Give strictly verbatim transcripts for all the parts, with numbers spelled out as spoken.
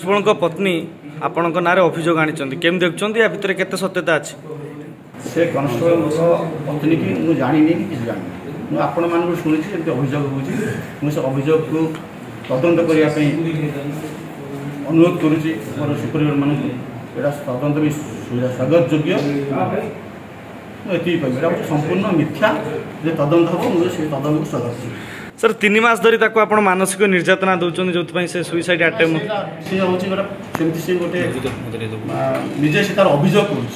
ଆପଣଙ୍କ ପତ୍ନୀ ଆପଣଙ୍କ ନାଁରେ ଅଭିଯୋଗ ଆଣିଛନ୍ତି, କେମିତି ଦେଖୁଛନ୍ତି? ୟା ଭିତରେ କେତେ ସତ୍ୟତା ଅଛି? ସେ କନଷ୍ଟେବଳଙ୍କ ପତ୍ନୀ କି ମୁଁ ଜାଣିନି କି କିଛି ଜାଣିନି, ମୁଁ ଆପଣମାନଙ୍କୁ ଶୁଣିଛି ଏମିତି ଅଭିଯୋଗ ହେଉଛି। ମୁଁ ସେ ଅଭିଯୋଗକୁ ତଦନ୍ତ କରିବା ପାଇଁ ଅନୁରୋଧ କରୁଛି ମୋର ସୁପରିୟରମାନଙ୍କୁ। ଏଇଟା ତଦନ୍ତ ବି ସ୍ୱାଗତ ଯୋଗ୍ୟ। ମୁଁ ଏତିକି କହିବି, ଏଇଟା ହେଉଛି ସମ୍ପୂର୍ଣ୍ଣ ମିଥ୍ୟା। ଯେ ତଦନ୍ତ ହେବ ମୁଁ ସେ ତଦନ୍ତକୁ ସ୍ୱାଗତ କରୁଛି। ସାର୍ ତିନି ମାସ ଧରି ତାକୁ ଆପଣ ମାନସିକ ନିର୍ଯାତନା ଦେଉଛନ୍ତି, ଯେଉଁଥିପାଇଁ ସେ ସୁଇସାଇଡ୍ ଆଟେମ୍ପ ସେ ହେଉଛି ଗୋଟେ ସେମିତି ସେ ଗୋଟେ ନିଜେ ସେ ତାର ଅଭିଯୋଗ କରୁଛି,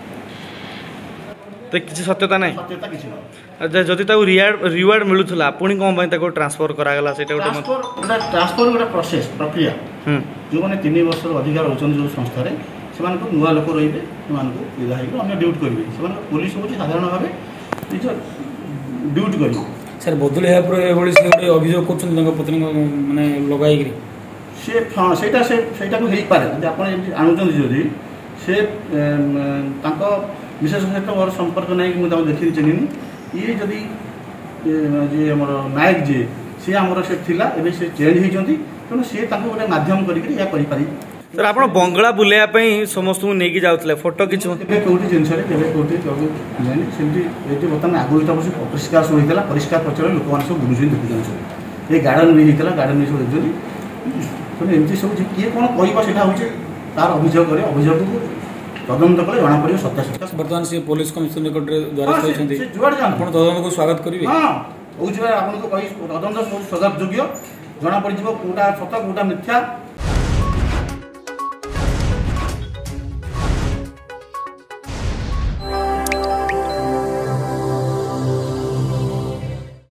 ତ କିଛି ସତ୍ୟତା ନାହିଁ। ସତ୍ୟତା କିଛି ନାହିଁ। ଯଦି ତାକୁ ରିୱାର୍ଡ ମିଳୁଥିଲା ପୁଣି କ'ଣ ପାଇଁ ତାକୁ ଟ୍ରାନ୍ସଫର କରାଗଲା? ସେଇଟା ଗୋଟେ ଗୋଟେ ଟ୍ରାନ୍ସଫର ଗୋଟେ ପ୍ରୋସେସ୍ ପ୍ରକ୍ରିୟା। ଯେଉଁମାନେ ତିନି ବର୍ଷର ଅଧିକାର ରହୁଛନ୍ତି ଯେଉଁ ସଂସ୍ଥାରେ, ସେମାନଙ୍କୁ ନୂଆ ଲୋକ ରହିବେ, ସେମାନଙ୍କୁ ବିଦା ହେଇକି ଅନ୍ୟ ଡ୍ୟୁଟି କରିବେ। ସେମାନଙ୍କ ପୋଲିସ ହେଉଛି ସାଧାରଣ ଭାବେ ନିଜ ଡ୍ୟୁଟି କରିବେ। ସାର୍ ବଦଳି ଏହା ପରେ ଏଭଳି ସେ ଗୋଟେ ଅଭିଯୋଗ କରୁଛନ୍ତି ତାଙ୍କ ପତ୍ନୀଙ୍କ ମାନେ ଲଗାଇକିରି। ସେ ହଁ ସେଇଟା ସେ ସେଇଟାକୁ ହେଇପାରେ ଯଦି ଆପଣ ଏମିତି ଆଣୁଛନ୍ତି। ଯଦି ସେ ତାଙ୍କ ବିଶେଷ ସହିତ ମୋର ସମ୍ପର୍କ ନାହିଁ, ମୁଁ ତାଙ୍କୁ ଦେଖିକି ଚିହ୍ନିନି। ଇଏ ଯଦି ଯିଏ ଆମର ନାୟକ ଯିଏ ସିଏ ଆମର ସେ ଥିଲା, ଏବେ ସେ ଚେଞ୍ଜ ହେଇଛନ୍ତି, ତେଣୁ ସିଏ ତାଙ୍କୁ ଗୋଟେ ମାଧ୍ୟମ କରିକି ଏହା କରିପାରିବେ। ସାର୍ ଆପଣ ବଙ୍ଗଳା ବୁଲେଇବା ପାଇଁ ସମସ୍ତଙ୍କୁ ନେଇକି ଯାଉଥିଲେ, ଫଟୋ କିଛି କେବେ କେଉଁଠି ଜିନିଷରେ କେବେ କେଉଁଠି କେଉଁଠି ଜାଣି ସେମିତି ଏଠି ବର୍ତ୍ତମାନ ଆଗରୁ ତ ବସି ପରିଷ୍କାର ସବୁ ହେଇଥିଲା, ପରିଷ୍କାର ପଛରେ ଲୋକମାନେ ସବୁ ବୁଲୁଛନ୍ତି ଦେଖୁଛନ୍ତି ସବୁ। ଏ ଗାର୍ଡ଼େନ ବି ହେଇଥିଲା, ଗାର୍ଡ଼େନ ବି ସବୁ ଦେଖୁଛନ୍ତି। ତେଣୁ ଏମିତି ସବୁ କିଏ କ'ଣ କହିବ ସେଇଟା ହେଉଛି ତାର ଅଭିଯୋଗ କରେ, ଅଭିଯୋଗକୁ ତଦନ୍ତ କଲେ ଜଣାପଡ଼ିବ ସତ୍ୟାସତ୍ୟ। ବର୍ତ୍ତମାନ ସେ ପୋଲିସ କମିଶନ ନିକଟରେ ଦ୍ୱାରସ୍ଥ ହୋଇଛନ୍ତି, ଯୁଆଡ଼େ ଯାଆନ୍ତୁ ଆପଣ ତଦନ୍ତକୁ ସ୍ୱାଗତ କରିବେ। ହଁ କହୁଛି ଆପଣଙ୍କୁ କହି ତଦନ୍ତ ସବୁ ସ୍ୱାଗତ ଯୋଗ୍ୟ। ଜଣାପଡ଼ିଯିବ କେଉଁଟା ସତ କେଉଁଟା ମିଥ୍ୟା।